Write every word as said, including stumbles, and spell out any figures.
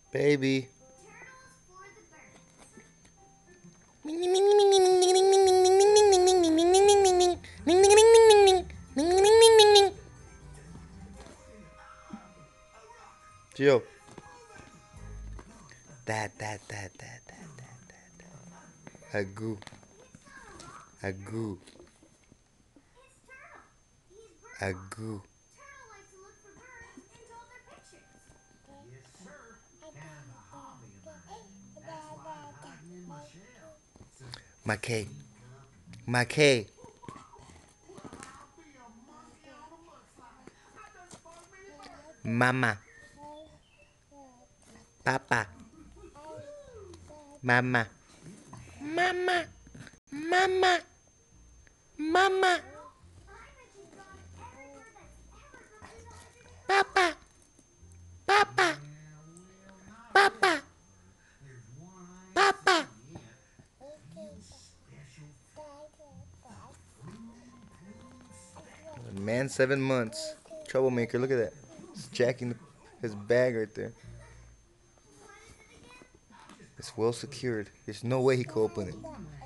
Baby. Gio. Da da da da da da da. Agoo. Agoo. Agoo. McKay. McKay. Mama. Papa. Mama. Mama. Mama. Mama. Papa. Papa. Papa. Papa. Man, seven months. Troublemaker. Look at that. He's jacking his bag right there. It's well secured. There's no way he could open it.